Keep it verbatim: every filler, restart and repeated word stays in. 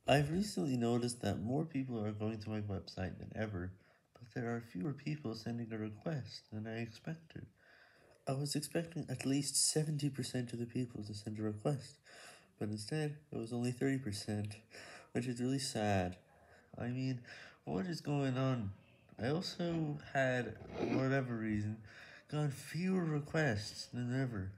I've recently noticed that more people are going to my website than ever, but there are fewer people sending a request than I expected. I was expecting at least seventy percent of the people to send a request, but instead it was only thirty percent, which is really sad. I mean, what is going on? I also had, for whatever reason, got fewer requests than ever.